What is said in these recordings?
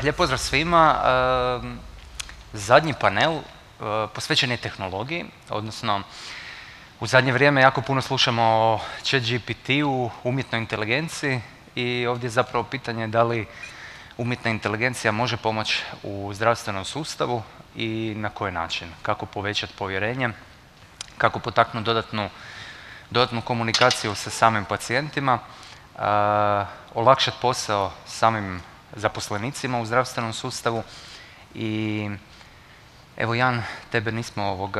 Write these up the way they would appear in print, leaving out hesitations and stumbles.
lijep pozdrav svima. Zadnji panel posvećen je tehnologiji, odnosno u zadnje vrijeme jako puno slušamo o ChatGPT-u, umjetnoj inteligenciji i ovdje je zapravo pitanje da li umjetna inteligencija može pomoći u zdravstvenom sustavu i na koji način, kako povećati povjerenje, kako potaknuti dodatnu komunikaciju sa samim pacijentima, olakšati posao samim zaposlenicima u zdravstvenom sustavu. I evo Jan, tebe nismo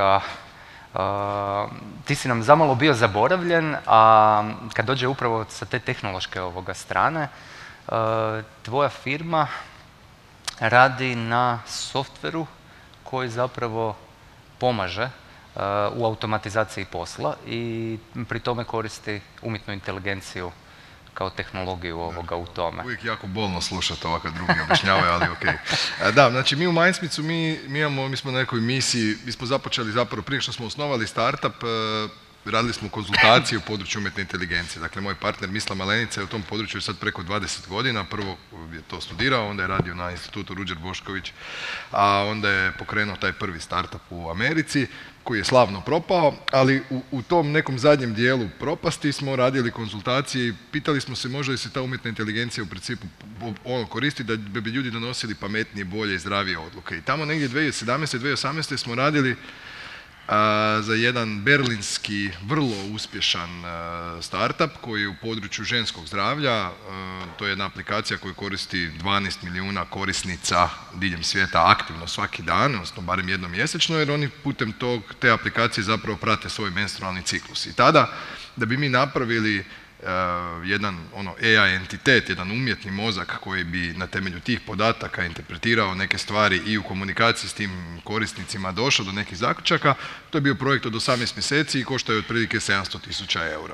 ti si nam zamalo bio zaboravljen, a kad dođe upravo sa te tehnološke strane, tvoja firma radi na softveru koji zapravo pomaže u automatizaciji posla i pri tome koristi umjetnu inteligenciju kao tehnologiju u tome. Uvijek jako bolno slušati ovako drugi objašnjavaju, ali ok. Da, znači mi u Mindsmithsu, mi smo na nekoj misiji, mi smo započeli zapravo prije što smo osnovali startup, radili smo konzultacije u području umjetne inteligencije. Dakle, moj partner Misla Malenica je u tom području sad preko 20 godina. Prvo je to studirao, onda je radio na institutu Ruđer Bošković, a onda je pokrenuo taj prvi startup u Americi, koji je slavno propao, ali u tom nekom zadnjem dijelu propasti smo radili konzultacije i pitali smo se može li se ta umjetna inteligencija u principu koristi da bi ljudi donosili pametnije, bolje i zdravije odluke. I tamo negdje 2017. 2018. smo radili za jedan berlinski, vrlo uspješan startup koji je u području ženskog zdravlja. To je jedna aplikacija koju koristi 12 milijuna korisnica diljem svijeta aktivno svaki dan, odnosno barem jednom mjesečno, jer oni putem te aplikacije zapravo prate svoj menstrualni ciklus. I tada, da bi mi napravili jedan AI entitet, jedan umjetni mozak koji bi na temelju tih podataka interpretirao neke stvari i u komunikaciji s tim korisnicima došao do nekih zaključaka, to je bio projekt od 18 mjeseci i koštao je otprilike 700.000 eura.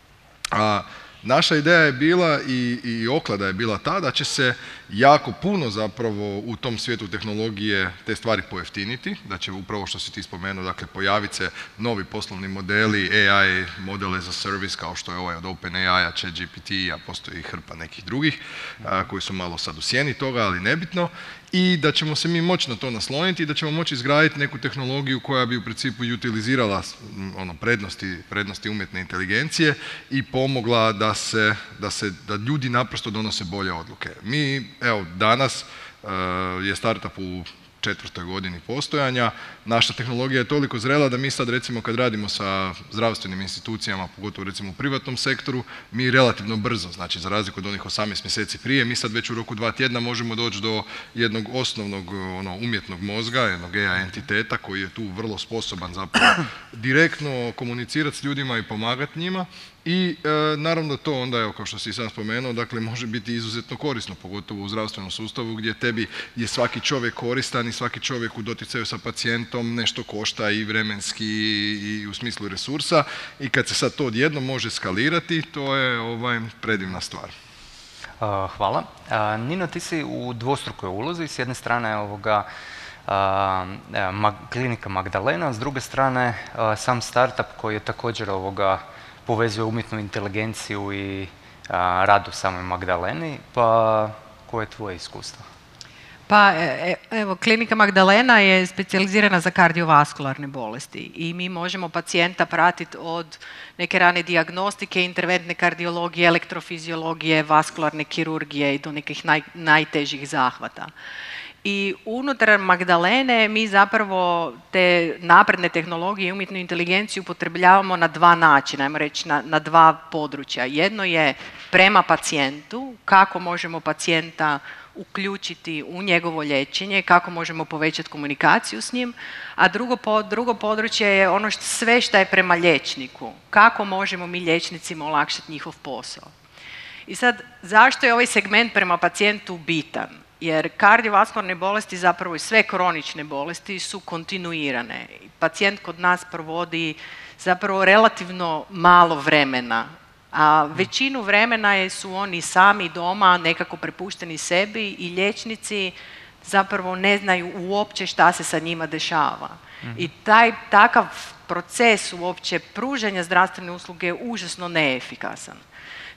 Naša ideja je bila i oklada je bila ta da će se jako puno zapravo u tom svijetu tehnologije te stvari pojeftiniti, da će upravo što si ti spomenuo, dakle pojaviti se novi poslovni modeli, AI, model as a service, kao što je ovaj od OpenAI-a, ChatGPT, a postoji i hrpa nekih drugih koji su malo sad u sjeni toga, ali nebitno. I da ćemo se mi moći na to nasloniti i da ćemo moći izgraditi neku tehnologiju koja bi u principu utilizirala prednosti umjetne inteligencije i pomogla da ljudi naprosto donose bolje odluke. Mi, evo, danas je startup u 4. godini postojanja. Naša tehnologija je toliko zrela da mi sad recimo kad radimo sa zdravstvenim institucijama, pogotovo recimo u privatnom sektoru, mi relativno brzo, znači za razliku od onih 18 mjeseci prije, mi sad već u roku 2 tjedna možemo doći do jednog osnovnog umjetnog mozga, jednog AI entiteta koji je tu vrlo sposoban zapravo direktno komunicirati s ljudima i pomagati njima. I naravno to onda, evo, kao što si sam spomenuo, dakle može biti izuzetno korisno, pogotovo u zdravstvenom sustavu gdje tebi je svaki čovjek koristan i svaki čovjek u doticaju sa pacijentom nešto košta i vremenski i u smislu resursa i kad se sad to odjednom može skalirati, to je predivna stvar. Hvala. Nino, ti si u dvostrukoj ulozi, s jedne strane klinika Magdalena, s druge strane sam startup koji je također povezuje umjetnu inteligenciju i rad u samoj Magdaleni, pa koje je tvoje iskustvo? Pa evo, klinika Magdalena je specijalizirana za kardiovaskularne bolesti i mi možemo pacijenta pratiti od neke rane dijagnostike, interventne kardiologije, elektrofiziologije, vaskularne kirurgije i do nekih najtežih zahvata. I unutar Magdalene mi zapravo te napredne tehnologije i umjetnu inteligenciju upotrebljavamo na dva načina, ajmo reći na dva područja. Jedno je prema pacijentu, kako možemo pacijenta uključiti u njegovo liječenje, kako možemo povećati komunikaciju s njim, a drugo područje je ono sve što je prema liječniku, kako možemo mi liječnicima olakšati njihov posao. I sad, zašto je ovaj segment prema pacijentu bitan? Jer kardiovaskularne bolesti, zapravo i sve kronične bolesti, su kontinuirane. Pacijent kod nas provodi zapravo relativno malo vremena, a većinu vremena su oni sami doma, nekako prepušteni sebi i liječnici zapravo ne znaju uopće šta se sa njima dešava. I takav proces uopće pružanja zdravstvene usluge je užasno neefikasan.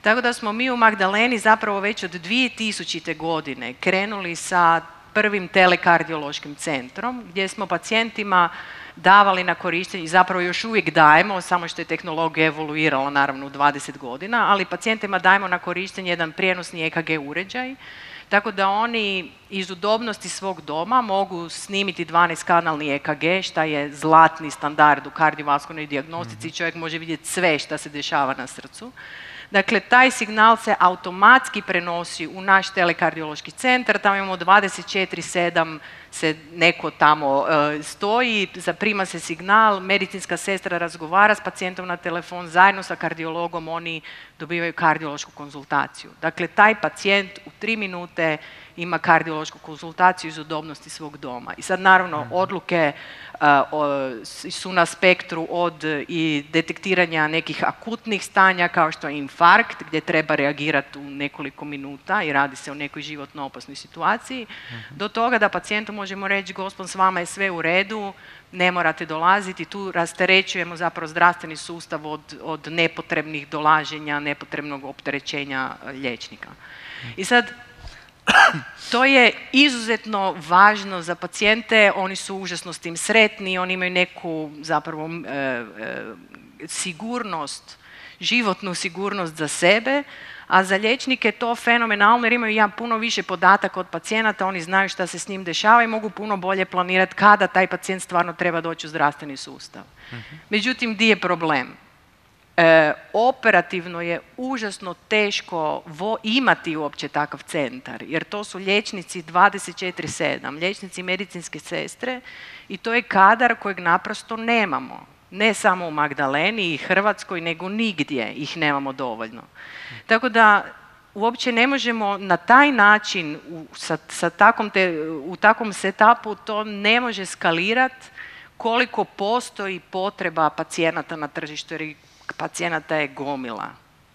Tako da smo mi u Magdaleni zapravo već od 2000. godine krenuli sa prvim telekardiološkim centrom gdje smo pacijentima davali na korištenje i zapravo još uvijek dajemo, samo što je tehnologija evoluirala naravno u 20 godina, ali pacijentima dajemo na korištenje jedan prijenosni EKG uređaj, tako da oni iz udobnosti svog doma mogu snimiti 12-kanalni EKG, šta je zlatni standard u kardiovaskularnoj dijagnostici, čovjek može vidjeti sve šta se dešava na srcu. Dakle, taj signal se automatski prenosi u naš telekardiološki centar, tamo imamo 24/7 se neko tamo stoji, zaprima se signal, medicinska sestra razgovara s pacijentom na telefon, zajedno sa kardiologom oni dobivaju kardiološku konzultaciju. Dakle, taj pacijent u 3 minute ima kardiološku konzultaciju iz udobnosti svog doma. I sad naravno odluke su na spektru od i detektiranja nekih akutnih stanja kao što je infarkt gdje treba reagirati u nekoliko minuta i radi se o nekoj životno opasnoj situaciji, do toga da pacijentu možemo reći gospon s vama je sve u redu, ne morate dolaziti, tu rasterećujemo zapravo zdravstveni sustav od nepotrebnih dolaženja, nepotrebnog opterećenja liječnika. I sad to je izuzetno važno za pacijente, oni su užasno s tim sretni, oni imaju neku zapravo sigurnost, životnu sigurnost za sebe, a za liječnike je to fenomenalno jer imaju puno više podataka od pacijenata, oni znaju šta se s njim dešava i mogu puno bolje planirati kada taj pacijent stvarno treba doći u zdravstveni sustav. Međutim, gdje je problem? Operativno je užasno teško imati uopće takav centar, jer to su liječnici 24/7, liječnici medicinske sestre i to je kadar kojeg naprosto nemamo. Ne samo u Magdaleni i Hrvatskoj, nego nigdje ih nemamo dovoljno. Tako da uopće ne možemo na taj način, u takvom setupu to ne može skalirati koliko postoji potreba pacijenata na tržištu, jer pacijenata je gomila.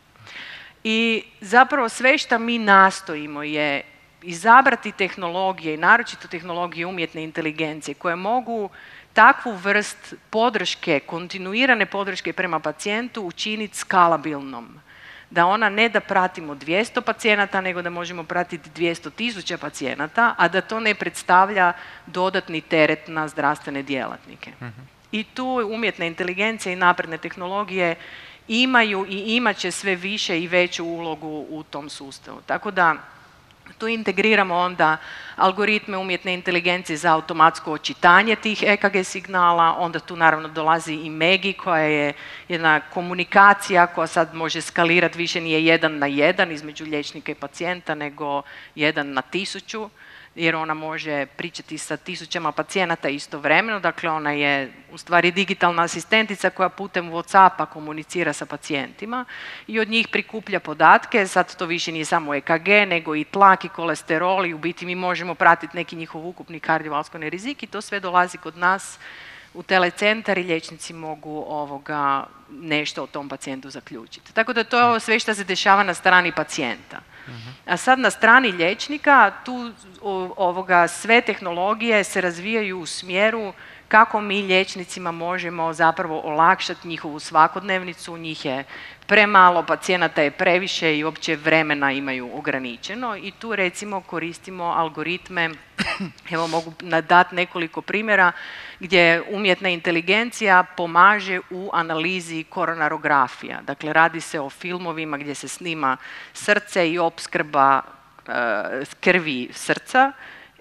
I zapravo sve što mi nastojimo je izabrati tehnologije i naročito tehnologije umjetne inteligencije koje mogu takvu vrst podrške, kontinuirane podrške prema pacijentu učiniti skalabilnom. Da ona ne da pratimo 200 pacijenata, nego da možemo pratiti 200.000 pacijenata, a da to ne predstavlja dodatni teret na zdravstvene djelatnike. I tu umjetna inteligencija i napredne tehnologije imaju i imat će sve više i veću ulogu u tom sustavu. Tako da tu integriramo onda algoritme umjetne inteligencije za automatsko očitanje tih EKG signala, onda tu naravno dolazi i MEGI koja je jedna komunikacija koja sad može skalirati, više nije 1 na 1 između liječnika i pacijenta, nego 1 na 1000, jer ona može pričati sa 1000 pacijenata istovremeno, dakle ona je u stvari digitalna asistentica koja putem WhatsAppa komunicira sa pacijentima i od njih prikuplja podatke, sad to više nije samo EKG, nego i tlak i kolesterol i u biti mi možemo pratiti neki njihov ukupni kardiovaskularni rizik i to sve dolazi kod nas u telecentar i liječnici mogu nešto o tom pacijentu zaključiti. Tako da to je ovo sve što se dešava na strani pacijenta. A sad na strani liječnika tu sve tehnologije se razvijaju u smjeru kako mi liječnicima možemo zapravo olakšati njihovu svakodnevnicu, njih je premalo, pacijenata je previše i uopće vremena imaju ograničeno i tu recimo koristimo algoritme, evo mogu dati nekoliko primjera gdje umjetna inteligencija pomaže u analizi koronarografija. Dakle, radi se o filmovima gdje se snima srce i opskrba krvi srca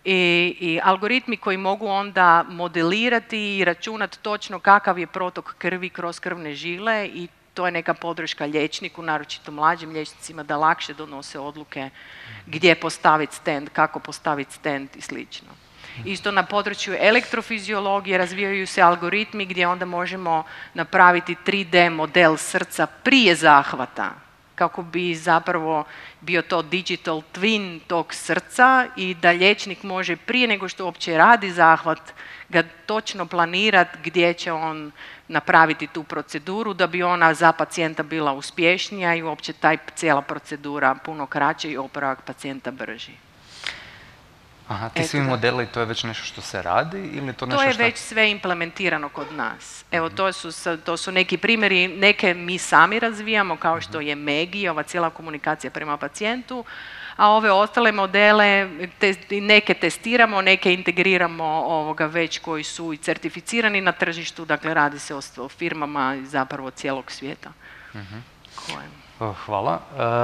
i algoritmi koji mogu onda modelirati i računati točno kakav je protok krvi kroz krvne žile i to je neka podrška liječniku, naročito mlađim liječnicima, da lakše donose odluke gdje postaviti stent, kako postaviti stent i slično. Isto na području elektrofiziologije razvijaju se algoritmi gdje onda možemo napraviti 3D model srca prije zahvata, kako bi zapravo bio to digital twin tog srca i da liječnik može prije nego što uopće radi zahvat ga točno planirati gdje će on napraviti tu proceduru da bi ona za pacijenta bila uspješnija i uopće cijela procedura puno kraće i oporavak pacijenta brži. Aha, ti svi modeli, to je već nešto što se radi ili to nešto To je što... već sve implementirano kod nas. Evo, to su neki primjeri, neke mi sami razvijamo, kao što je MEGI, ova cijela komunikacija prema pacijentu, a ove ostale modele neke testiramo, neke integriramo već koji su i certificirani na tržištu, dakle radi se o firmama zapravo cijelog svijeta. Hvala.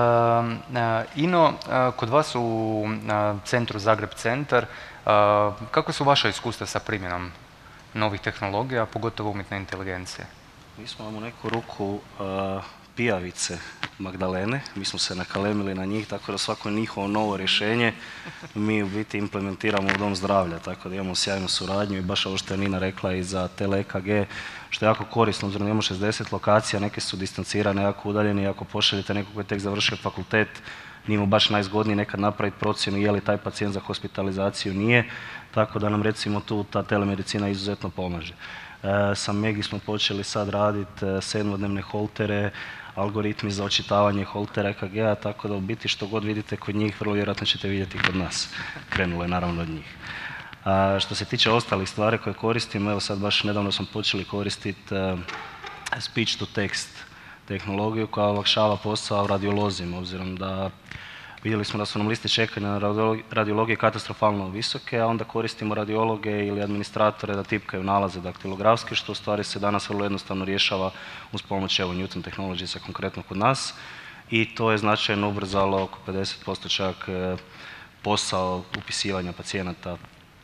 Ino, kod vas u centru Zagreb Centar, kako su vaša iskustva sa primjenom novih tehnologija, pogotovo umjetne inteligencije? Mi smo vam u neku ruku pijavice Magdalene, mi smo se nakalemili na njih, tako da svako njihovo novo rješenje mi u biti implementiramo u dom zdravlja, tako da imamo sjajnu suradnju i baš ovo što je Nina rekla i za tele-EKG, što je jako korisno, obzirom da imamo 60 lokacija, neke su distancirane, jako udaljene i ako pošaljete nekog koji je tek završio fakultet, nije mu baš najzgodnije nekad napraviti procjenu je li taj pacijent za hospitalizaciju, nije, tako da nam recimo tu ta telemedicina izuzetno pomaže. Sa MEGI smo počeli sad raditi 7-dnevne holtere, algoritmi za očitavanje holtera EKG-a, tako da u biti što god vidite kod njih, vrlo vjerojatno ćete vidjeti kod nas. Krenulo je naravno od njih. Što se tiče ostalih stvari koje koristimo, evo sad baš nedavno smo počeli koristiti speech to text tehnologiju koja olakšava posao radiolozima, obzirom da vidjeli smo da su nam liste čekanja na radiologiji katastrofalno visoke, a onda koristimo radiologe ili administratore da tipkaju nalaze daktilografske, što u stvari se danas vrlo jednostavno rješava uz pomoć evo Newton Technologiesa konkretno kod nas. I to je značajno ubrzalo oko 50% čak posao upisivanja pacijenata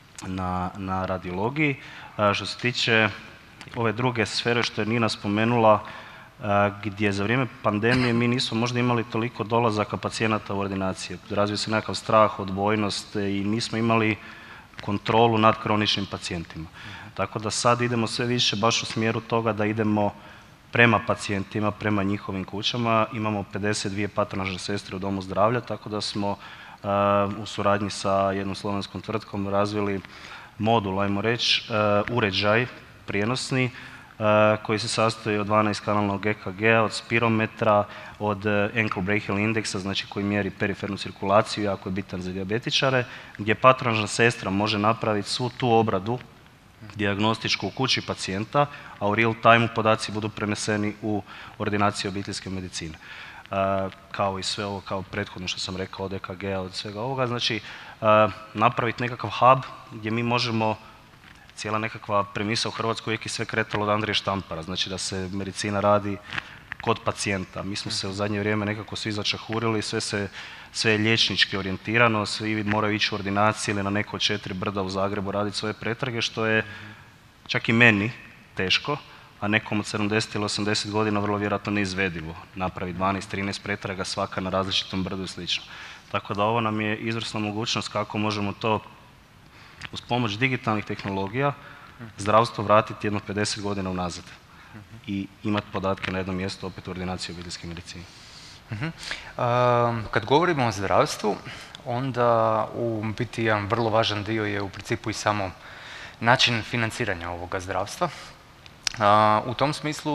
na radiologiji. Što se tiče ove druge sfere što je Nina spomenula, gdje za vrijeme pandemije mi nismo možda imali toliko dolazaka pacijenata u ordinacije. Razvio se nekakav strah, odbojnost i nismo imali kontrolu nad kroničnim pacijentima. Tako da sad idemo sve više baš u smjeru toga da idemo prema pacijentima, prema njihovim kućama. Imamo 52 patronažne sestre u domu zdravlja, tako da smo u suradnji sa jednom slovenskom tvrtkom razvili modul, ajmo reći, uređaj prijenosni, koji se sastoji od 12 kanalnog EKG-a, od spirometra, od ankle brachial indeksa, znači koji mjeri perifernu cirkulaciju, jako je bitan za dijabetičare, gdje patronažna sestra može napraviti svu tu obradu dijagnostičku u kući pacijenta, a u real time podaci budu preneseni u ordinaciju obiteljske medicine. Kao i sve ovo, kao prethodno što sam rekao od EKG-a, od svega ovoga, znači napraviti nekakav hub gdje mi možemo, cijela nekakva premisa u Hrvatskoj uvijek je sve kretalo od Andrije Štampara, znači da se medicina radi kod pacijenta. Mi smo se u zadnje vrijeme nekako svi začahurili, sve je liječnički orijentirano, svi moraju ići u ordinaciji ili na neko od 4 brda u Zagrebu raditi svoje pretrage, što je čak i meni teško, a nekom od 70 ili 80 godina vrlo vjerojatno neizvedivo napraviti 12-13 pretraga svaka na različitom brdu i slično. Tako da ovo nam je izvrsna mogućnost kako možemo to uz pomoć digitalnih tehnologija zdravstvo vratiti jedno 50 godina unazad i imati podatke na jednom mjestu opet u ordinaciji obiteljske medicine. Kad govorimo o zdravstvu, onda u biti jedan vrlo važan dio je u principu i samo način financiranja ovoga zdravstva. U tom smislu,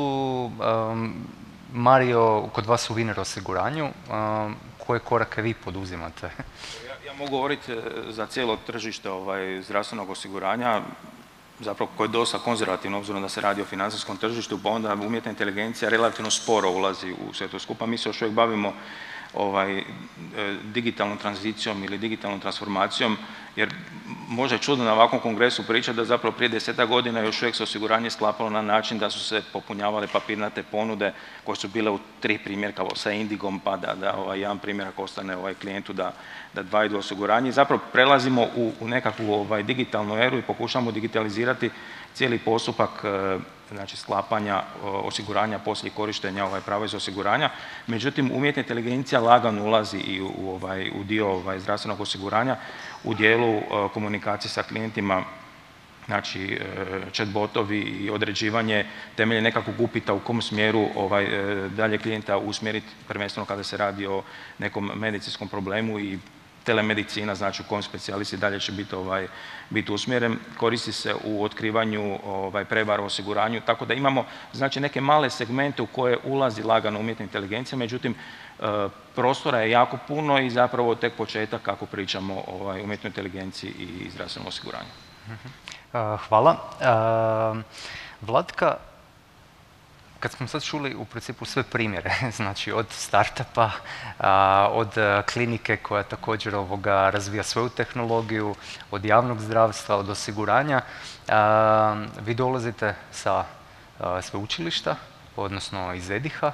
Mario, kod vas u Wiener osiguranju, koje korake vi poduzimate? Ja mogu govoriti za cijelo tržište zdravstvenog osiguranja, zapravo koje je dosta konzervativno, obzirom da se radi o financijskom tržištu, pa onda umjetna inteligencija relativno sporo ulazi u sve to skupa. Mi se još uvijek bavimo digitalnom tranzicijom ili digitalnom transformacijom, jer može je čudno na ovakvom kongresu pričati da zapravo prije 10 godina još uvijek se osiguranje sklapalo na način da su se popunjavale papirnate ponude koje su bile u 3 primjerka sa Indigom, pa da jedan primjerak ostane klijentu da 2 idu osiguranje. Zapravo prelazimo u nekakvu digitalnu eru i pokušamo digitalizirati cijeli postupak znači sklapanja osiguranja poslije korištenja prava iz osiguranja. Međutim, umjetna inteligencija lagano ulazi i u dio zdravstvenog osiguranja u dijelu komunikacije sa klijentima, znači chatbotovi i određivanje temeljem nekakvog upita u kom smjeru dalje klijenta usmjeriti, prvenstveno kada se radi o nekom medicinskom problemu i telemedicina, znači u kojem specijalist i dalje će biti usmjeren, koristi se u otkrivanju prevara u osiguranju, tako da imamo znači neke male segmente u koje ulazi lagano umjetna inteligencija, međutim prostora je jako puno i zapravo tek početak kako pričamo o umjetnoj inteligenciji i zdravstvenom osiguranju. Hvala. Vlatka, kad smo sad čuli u principu sve primjere, znači od startupa, od klinike koja također razvija svoju tehnologiju, od javnog zdravstva, od osiguranja, vi dolazite sa sveučilišta, odnosno iz EDIH-a.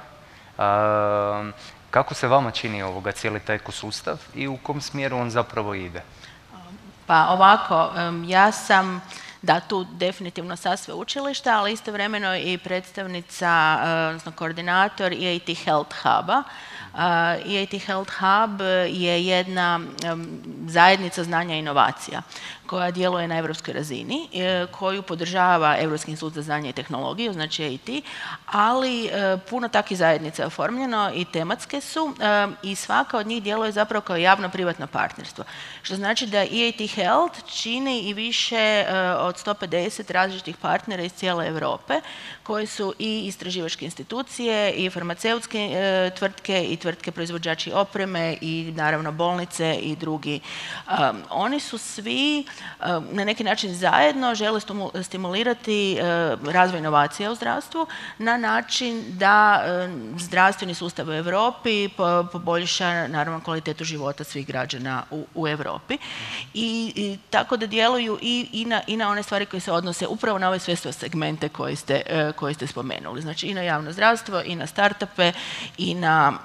Kako se vama čini cijeli taj ekosustav i u kom smjeru on zapravo ide? Pa ovako, ja sam tu definitivno sa sveučilišta, ali istovremeno i predstavnica, odnosno koordinator EIT Health Huba. EIT Health Hub je jedna zajednica znanja i inovacija koja djeluje na europskoj razini, koju podržava Europski institut za znanje i tehnologiju, znači EIT, ali puno takvih zajednica je oformljeno i tematske su i svaka od njih djeluje zapravo kao javno-privatno partnerstvo. Što znači da EIT Health čini i više od 150 različitih partnera iz cijele Europe, koji su i istraživačke institucije, i farmaceutske tvrtke, i tvrtke proizvođači opreme, i naravno bolnice i drugi. Oni su svi na neki način zajedno žele stimulirati razvoj inovacija u zdravstvu na način da zdravstveni sustav u Europi poboljša naravno kvalitetu života svih građana u Europi. I tako da djeluju i na one stvari koje se odnose upravo na ove sve segmente koje ste spomenuli. Znači i na javno zdravstvo, i na startupe, i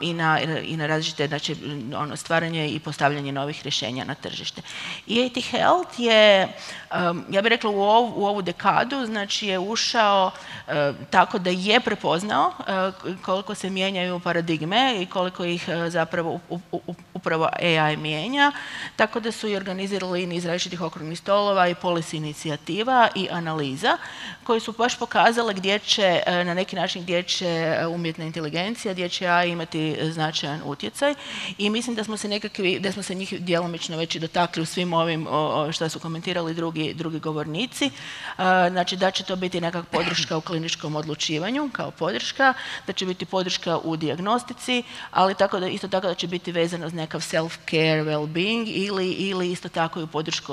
na različite, znači stvaranje i postavljanje novih rješenja na tržište. EIT Health je, ja bih rekla, u ovu dekadu, znači je ušao tako da je prepoznao koliko se mijenjaju paradigme i koliko ih zapravo upravo AI mijenja, tako da su i organizirali niz različitih okruglih stolova i policy inicijativa i analiza koji su baš pokazale gdje će, na neki način gdje će umjetna inteligencija, gdje će AI imati značajan utjecaj, i mislim da smo se njih djelomično već i dotakli u svim ovim što su komentirali drugi govornici. Znači da će to biti nekakva podrška u kliničkom odlučivanju kao podrška, da će biti podrška u dijagnostici, ali isto tako da će biti vezano uz nekav self-care, well-being ili isto tako i u podršku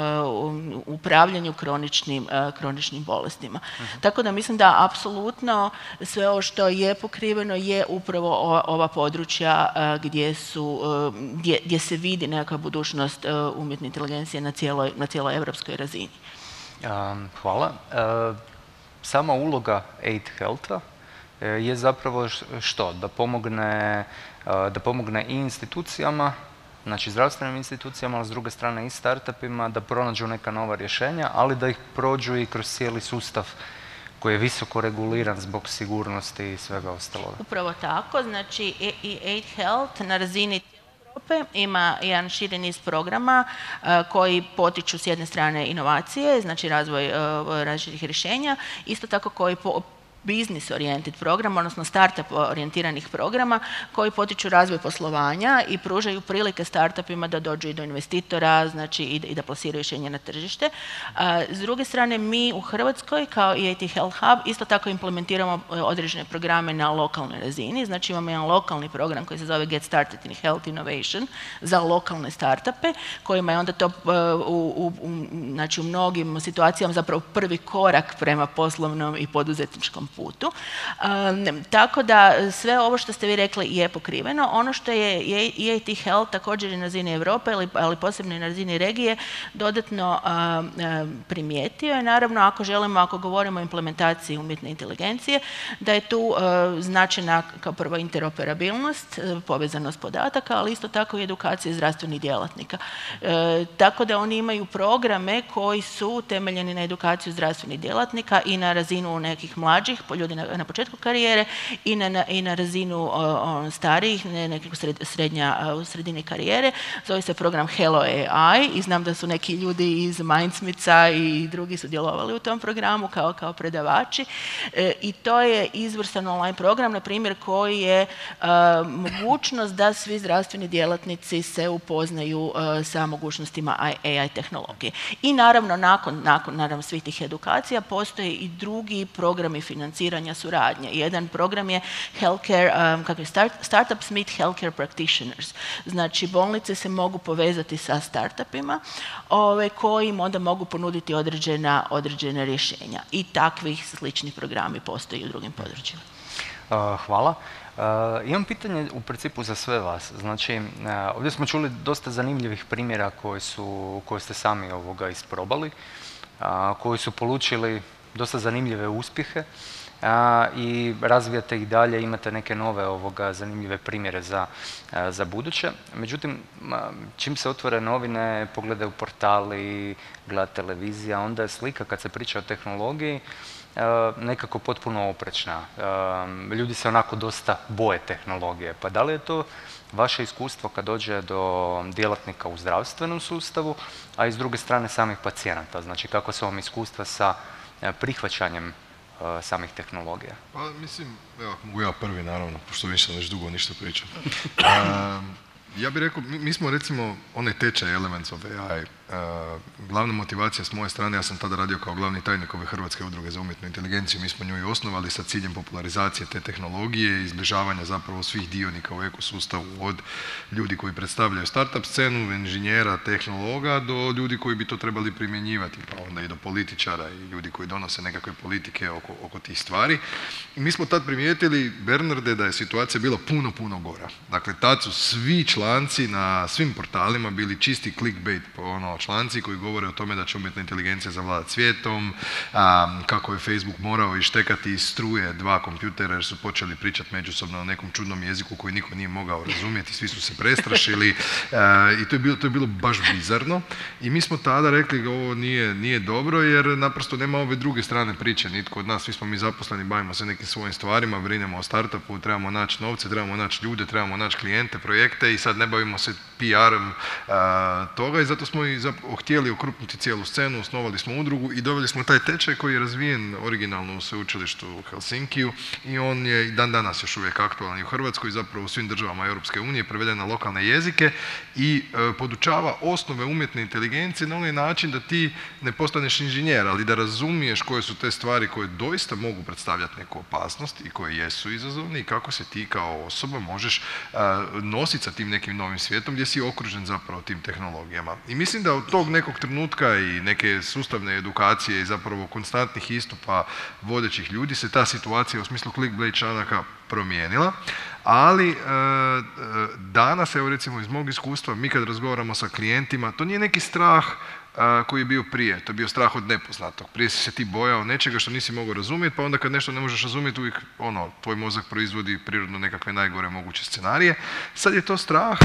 u upravljanju kroničnim bolestima. Tako da mislim da apsolutno sve ovo što je pokriveno je upravo ova područja gdje se vidi nekakva budućnost umjetne inteligencije na cijeloj europskoj razini. Hvala. Sama uloga EIT Healtha je zapravo što? Da pomogne i institucijama, znači zdravstvenim institucijama, ali s druge strane i startupima, da pronađu neka nova rješenja, ali da ih prođu i kroz cijeli sustav koji je visoko reguliran zbog sigurnosti i svega ostaloga. Upravo tako, znači EIT Health na razini Europe ima jedan širi niz programa koji potiču s jedne strane inovacije, znači razvoj različitih rješenja, isto tako koji business oriented program, odnosno startup orijentiranih programa koji potiču razvoj poslovanja i pružaju prilike startupima da dođu i do investitora, znači i da plasiraju rješenja na tržište. S druge strane, mi u Hrvatskoj kao EIT Health Hub isto tako implementiramo određene programe na lokalnoj razini. Znači imamo jedan lokalni program koji se zove Get Started in Health Innovation za lokalne startupe, kojima je onda to znači u mnogim situacijama zapravo prvi korak prema poslovnom i poduzetničkom putu. Tako da sve ovo što ste vi rekli je pokriveno. Ono što je EIT Health također i na razini Europe, ali posebno i na razini regije, dodatno primijetio je, naravno, ako govorimo o implementaciji umjetne inteligencije, da je tu značajna kao prvo interoperabilnost, povezanost podataka, ali isto tako i edukacija zdravstvenih djelatnika. Tako da oni imaju programe koji su temeljeni na edukaciju zdravstvenih djelatnika i na razinu nekih mlađih ljudi na početku karijere i na razinu starijih, nekako u sredini karijere. Zove se program Hello AI i znam da su neki ljudi iz Mindsmitha i drugi su djelovali u tom programu kao predavači. I to je izvrstan online program, na primjer, koji je mogućnost da svi zdravstveni djelatnici se upoznaju sa mogućnostima AI tehnologije. I naravno, nakon svih tih edukacija postoje i drugi programi financiranja suradnje. Jedan program je Startups Meet Healthcare Practitioners. Znači, bolnice se mogu povezati sa startupima koji im onda mogu ponuditi određene rješenja. I takvi slični programi postoje i u drugim područjima. Hvala. Imam pitanje u principu za sve vas. Znači, ovdje smo čuli dosta zanimljivih primjera koje ste sami isprobali, koji su polučili dosta zanimljive uspjehe i razvijate ih dalje, imate neke nove zanimljive primjere za buduće. Međutim, čim se otvore novine, pogledaju portali, gleda televizija, onda je slika kad se priča o tehnologiji nekako potpuno oprečna. Ljudi se onako dosta boje tehnologije. Pa da li je to vaše iskustvo kad dođe do djelatnika u zdravstvenom sustavu, a i s druge strane samih pacijenata? Znači, kako su vam iskustva sa prihvaćanjem samih tehnologija? Pa mislim, evo, mogu ja prvi naravno, pošto više već dugo ništa pričam. Ja bih rekao, mi smo recimo onaj tečaj Elements of AI, glavna motivacija s moje strane, ja sam tada radio kao glavni tajnik ove Hrvatske udruge za umjetnu inteligenciju, mi smo nju i osnovali sa ciljem popularizacije te tehnologije i zbližavanja zapravo svih dionika u ekosustavu, od ljudi koji predstavljaju startup scenu, inženjera, tehnologa, do ljudi koji bi to trebali primjenjivati, pa onda i do političara i ljudi koji donose nekakve politike oko tih stvari. I mi smo tad primijetili, Bernarde, da je situacija bila puno gora. Dakle, tad su svi članci na svim portalima bili čisti clickbait, članci koji govore o tome da će umjetna inteligencija zavladati svijetom, kako je Facebook morao ištekati iz struje 2 kompjutera jer su počeli pričati međusobno o nekom čudnom jeziku koji niko nije mogao razumjeti, svi su se prestrašili i to je bilo baš bizarno. I mi smo tada rekli ovo nije dobro jer naprosto nema ove druge strane priče, nitko od nas, svi smo mi zaposleni, bavimo se nekim svojim stvarima, brinemo o startupu, trebamo naći novce, trebamo naći ljude, trebamo naći klijente, projekte i sad ne bavimo se PR-om toga i zato smo i htjeli okrupniti cijelu scenu, osnovali smo udrugu i doveli smo taj tečaj koji je razvijen originalno u sveučilištu u Helsinkiju i on je i dan danas još uvijek aktualan i u Hrvatskoj i zapravo u svim državama Europske unije, preveden na lokalne jezike i podučava osnove umjetne inteligencije na onaj način da ti ne postaneš inženjer, ali da razumiješ koje su te stvari koje doista mogu predstavljati neku opasnost i koje jesu izazovne i kako se ti kao osoba možeš nositi sa tim nekim novim svijetom gdje si okružen zapravo tim tehnologijama. I mislim da od tog nekog trenutka i neke sustavne edukacije i zapravo konstantnih istupa vodećih ljudi se ta situacija u smislu clickbait članaka promijenila, ali danas, evo recimo iz mog iskustva, mi kad razgovaramo sa klijentima, to nije neki strah koji je bio prije, to je bio strah od nepoznatog. Prije si se ti bojao nečega što nisi mogao razumjeti, pa onda kad nešto ne možeš razumjeti, uvijek tvoj mozak proizvodi prirodno nekakve najgore moguće scenarije. Sad je to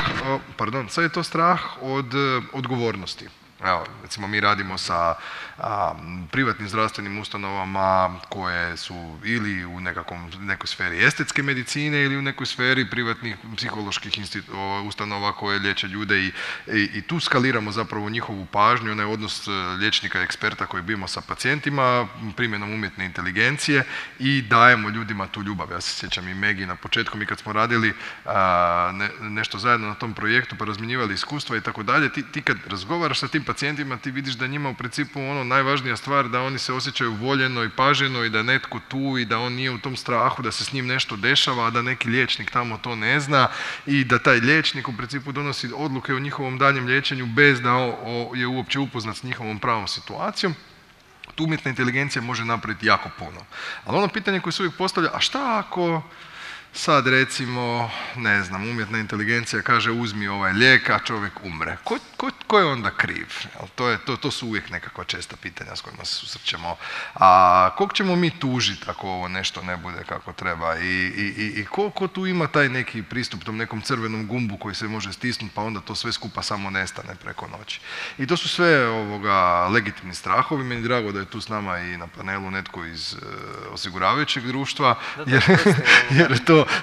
strah od odgovornosti. Evo, recimo mi radimo sa privatnim zdravstvenim ustanovama koje su ili u nekoj sferi estetske medicine ili u nekoj sferi privatnih psiholoških ustanova koje liječe ljude i tu skaliramo zapravo njihovu pažnju, onaj odnos liječnika i eksperta koji bivamo sa pacijentima, primjenom umjetne inteligencije i dajemo ljudima tu ljubav. Ja se sjećam i Megi na početku, mi kad smo radili nešto zajedno na tom projektu pa razmjenjivali iskustva i tako dalje, ti kad razgovaraš sa tim pacijentima ti vidiš da njima u principu najvažnija stvar da oni se osjećaju voljeno i paženo i da netko tu i da on nije u tom strahu da se s njim nešto dešava, a da neki liječnik tamo to ne zna i da taj liječnik u principu donosi odluke o njihovom daljem liječenju bez da je uopće upoznat s njihovom pravom situacijom. Tu umjetna inteligencija može napraviti jako puno. Ali ono pitanje koje se uvijek postavlja, a šta ako sad recimo, ne znam, umjetna inteligencija kaže uzmi ovaj lijek, a čovjek umre. ko je onda kriv? To su uvijek nekakva česta pitanja s kojima se susrećemo. A kog ćemo mi tužiti ako ovo nešto ne bude kako treba? I ko tu ima taj neki pristup tom nekom crvenom gumbu koji se može stisnuti pa onda to sve skupa samo nestane preko noći? I to su sve legitimni strahovi. Meni je drago da je tu s nama i na panelu netko iz osiguravajućeg društva, jer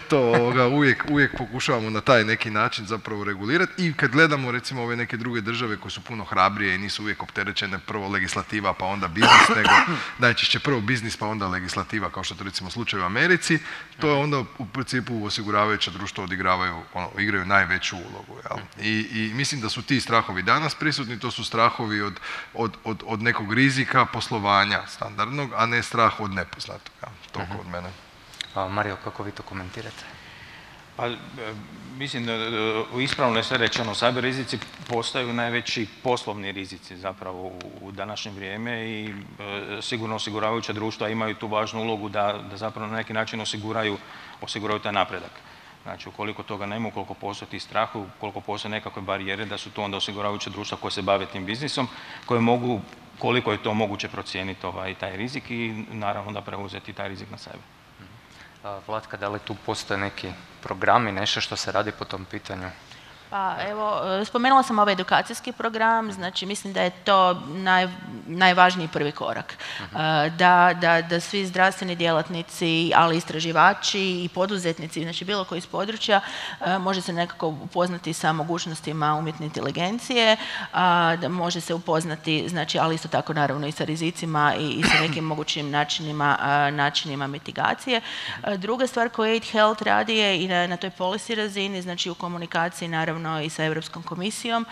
uvijek pokušavamo na taj neki način zapravo regulirati. I kad gledamo recimo ove neke druge države koje su puno hrabrije i nisu uvijek opterećene prvo legislativa pa onda biznis, nego najčešće prvo biznis pa onda legislativa, kao što to recimo slučaj u Americi, to je onda u principu osiguravajuća društva igraju najveću ulogu. I mislim da su ti strahovi danas prisutni, to su strahovi od nekog rizika poslovanja standardnog, a ne strah od nepoznatog. Toliko od mene. Mario, kako vi to komentirate? Pa, mislim da ispravno je sve rečeno, cyber rizici postaju najveći poslovni rizici zapravo u današnje vrijeme i sigurno osiguravajuća društva imaju tu važnu ulogu da zapravo na neki način osiguraju taj napredak. Znači, ukoliko toga nema, ukoliko postoji tih strahu, ukoliko postoje nekakve barijere, da su to onda osiguravajuća društva koje se bave tim biznisom, koje mogu, koliko je to moguće procijeniti taj rizik i naravno da preuzeti taj rizik na sebe. Vlatka, da li tu postoje neki programi, nešto što se radi po tom pitanju? Pa evo, spomenula sam ovaj edukacijski program, znači mislim da je to najvažniji prvi korak. Da svi zdravstveni djelatnici, ali istraživači i poduzetnici, znači bilo koji iz područja, može se nekako upoznati sa mogućnostima umjetne inteligencije, da može se upoznati, znači, ali isto tako naravno i sa rizicima i sa nekim mogućim načinima mitigacije. Druga stvar koju Aid Health radi je i na toj policy razini, znači u komunikaciji naravno i sa Europskom komisijom,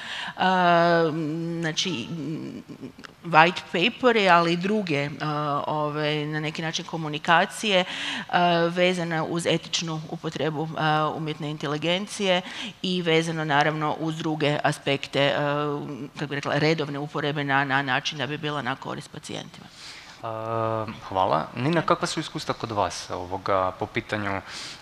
znači white paperi, ali i druge na neki način komunikacije vezane uz etičnu upotrebu umjetne inteligencije i vezano naravno uz druge aspekte, kako bi rekla, redovne upotrebe na način da bi bila na korist pacijentima. Hvala. Nina, kakva su iskustva kod vas po pitanju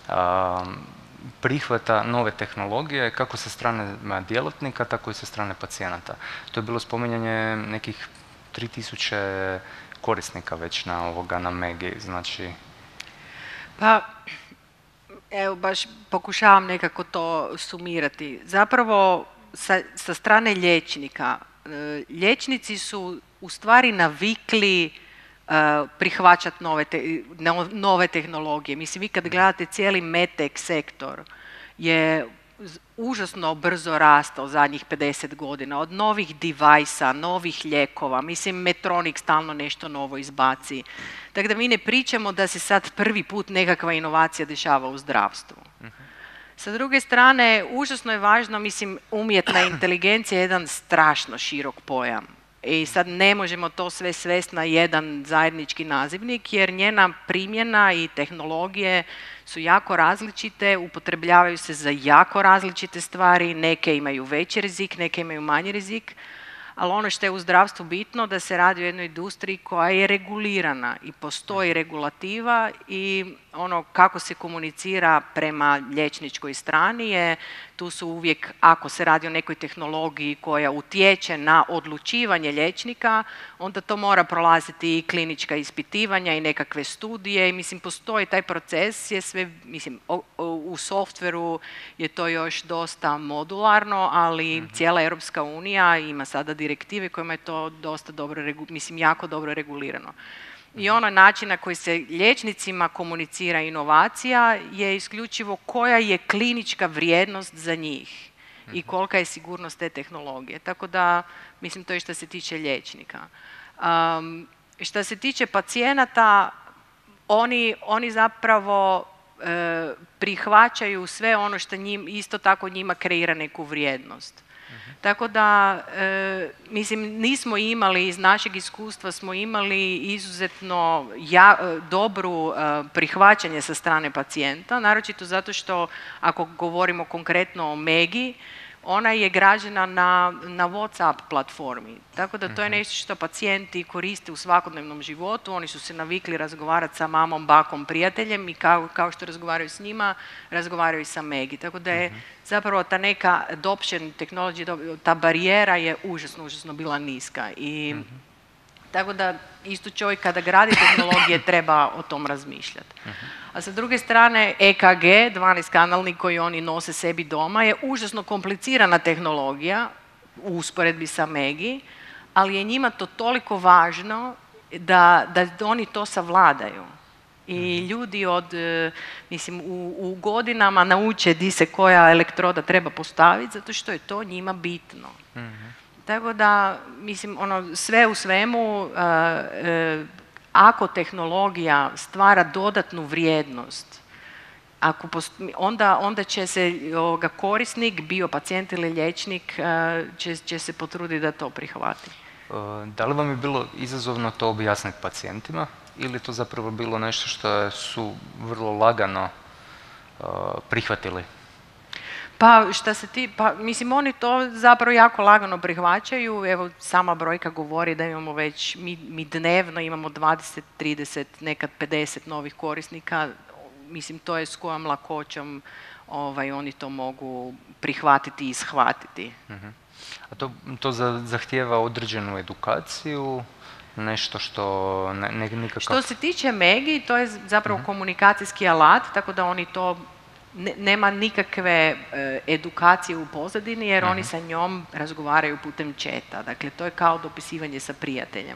prihvata nove tehnologije, kako sa strane djelatnika, tako i sa strane pacijenata? To je bilo spominjanje nekih 3000 korisnika već na Megi, znači... Pa, evo, baš pokušavam nekako to sumirati. Zapravo, sa strane liječnika, liječnici su u stvari navikli prihvaćati nove tehnologije. Mislim, vi kad gledate cijeli medtech sektor je užasno brzo rastao zadnjih 50 godina, od novih devajsa, novih lijekova. Mislim, Medtronic stalno nešto novo izbaci. Tako da mi ne pričamo da se sad prvi put nekakva inovacija dešava u zdravstvu. Sa druge strane, užasno je važno, mislim, umjetna inteligencija je jedan strašno širok pojam. I sad ne možemo to sve svesti na jedan zajednički nazivnik, jer njena primjena i tehnologije su jako različite, upotrebljavaju se za jako različite stvari, neke imaju veći rizik, neke imaju manji rizik, ali ono što je u zdravstvu bitno da se radi o jednoj industriji koja je regulirana i postoji regulativa i ono kako se komunicira prema liječničkoj strani je, tu su uvijek, ako se radi o nekoj tehnologiji koja utječe na odlučivanje liječnika, onda to mora prolaziti i klinička ispitivanja i nekakve studije i mislim postoji taj proces, je sve, mislim, u softveru je to još dosta modularno, ali cijela Europska unija ima sada direktive kojima je to dosta dobro, mislim, jako dobro regulirano. I ono način na koji se liječnicima komunicira inovacija je isključivo koja je klinička vrijednost za njih i kolika je sigurnost te tehnologije. Tako da, mislim, to je što se tiče liječnika. Što se tiče pacijenata, oni zapravo prihvaćaju sve ono što isto tako njima kreira neku vrijednost. Tako da, mislim, nismo imali, iz našeg iskustva smo imali izuzetno dobru prihvaćanje sa strane pacijenta, naročito zato što, ako govorimo konkretno o Megi, ona je građena na WhatsApp platformi. Tako da to je nešto što pacijenti koriste u svakodnevnom životu. Oni su se navikli razgovarati sa mamom, bakom, prijateljem i kao što razgovaraju s njima, razgovaraju i sa Megi. Tako da je zapravo ta neka adoption technology, ta barijera je užasno bila niska. I tako da isto čovjek kada gradi tehnologije treba o tom razmišljati. A sa druge strane, EKG, 12-kanalni koji oni nose sebi doma, je užasno komplicirana tehnologija u usporedbi sa Megi, ali je njima to toliko važno da oni to savladaju. I ljudi u godinama nauče di se koja elektroda treba postaviti, zato što je to njima bitno. Tako da, sve u svemu, ako tehnologija stvara dodatnu vrijednost, onda će se korisnik, bio pacijent ili liječnik, će se potruditi da to prihvati. Da li vam je bilo izazovno to objasniti pacijentima ili je to zapravo bilo nešto što su vrlo lagano prihvatili? Oni to zapravo jako lagano prihvaćaju. Evo, sama brojka govori da imamo već, mi dnevno imamo 20, 30, nekad 50 novih korisnika. To je s kojom lakoćom oni to mogu prihvatiti i shvatiti. A to zahtijeva određenu edukaciju, nešto što nikakav... Što se tiče Megi, to je zapravo komunikacijski alat, tako da oni to nema nikakve edukacije u pozadini jer oni sa njom razgovaraju putem chata. Dakle, to je kao dopisivanje sa prijateljem.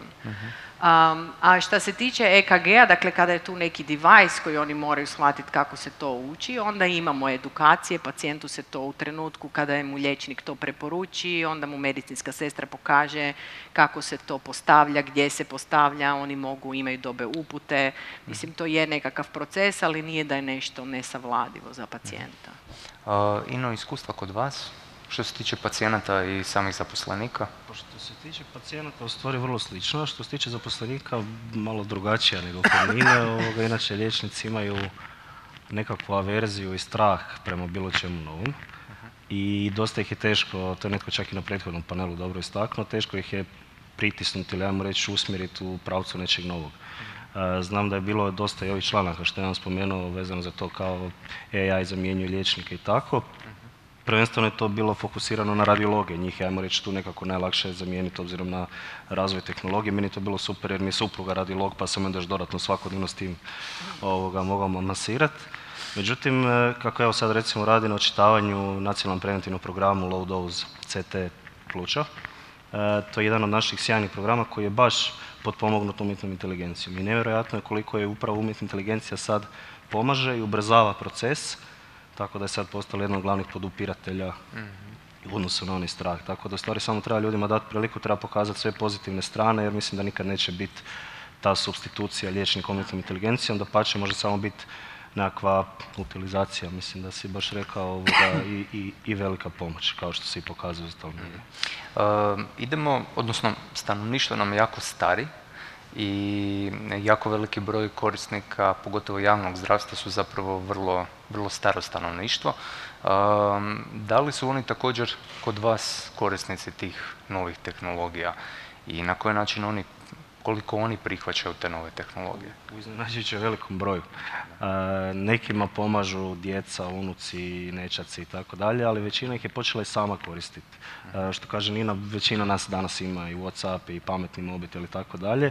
A što se tiče EKG-a, dakle kada je tu neki device koji oni moraju shvatiti kako se to uči, onda imamo edukacije, pacijentu se to u trenutku kada mu liječnik to preporuči, onda mu medicinska sestra pokaže kako se to postavlja, gdje se postavlja, oni imaju dobe upute. To je nekakav proces, ali nije da je nešto nesavladivo za pacijenta. Ino, iskustva kod vas? Što se tiče pacijenata i samih zaposlenika? Što se tiče pacijenata, u stvari vrlo slično. Što se tiče zaposlenika, malo drugačija nego kod mene. Inače, liječnici imaju nekakvu averziju i strah prema bilo čemu novom. I dosta ih je teško, to je netko čak i na prethodnom panelu dobro istaknuo, teško ih je pritisnuti ili ajmo reći usmjeriti u pravcu nečeg novog. Znam da je bilo dosta i ovih članaka što je vam spomenuo vezano za to kao AI zamjenjuje liječnike i tako. Prvenstveno je to bilo fokusirano na radiologe, njih je, ajmo reći, tu nekako najlakše zamijeniti obzirom na razvoj tehnologije. Meni je to bilo super jer mi je supruga radiolog pa sam onda još dodatno svakodnevno s tim mogao masirati. Međutim, kako evo sad recimo radi na očitavanju nacionalnom preventivnom programu Low Dose CT pluća, to je jedan od naših sjajnih programa koji je baš potpomognut umjetnom inteligencijom. I nevjerojatno je koliko je upravo umjetna inteligencija sad pomaže i ubrzava proces, tako da je sad postalo jedan od glavnih podupiratelja u odnosu na onaj strah. Tako da u stvari samo treba ljudima dati priliku, treba pokazati sve pozitivne strane, jer mislim da nikad neće biti ta supstitucija liječnika umjetnom inteligencijom, dapače može samo biti nekakva utilizacija, mislim da si baš rekao, i velika pomoć, kao što se i pokazuje za to. Idemo, odnosno stanovništvo nam jako stari i jako veliki broj korisnika, pogotovo javnog zdravstva, su zapravo vrlo staro stanovništvo. Da li su oni također kod vas korisnici tih novih tehnologija i na koji način koliko oni prihvaćaju te nove tehnologije? U iznenađujuće velikom broju. Nekima pomažu djeca, unuci, nećaci i tako dalje, ali većina ih je počela i sama koristiti. Što kaže Nina, većina nas danas ima i WhatsApp i pametni mobitel i tako dalje.